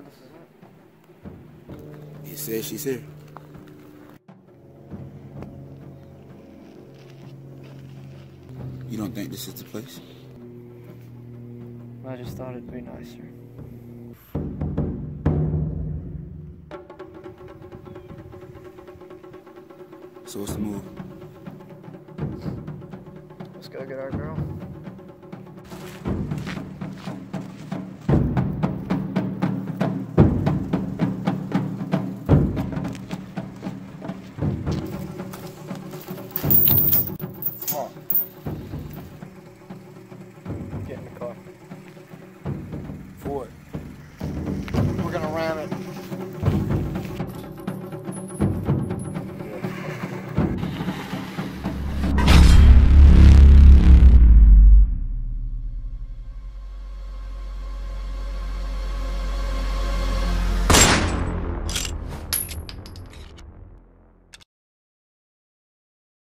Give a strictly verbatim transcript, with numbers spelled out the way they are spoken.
sure this is it? It says she's here. You don't think this is the place? I just thought it'd be nicer. So what's the move? Let's go get our girl.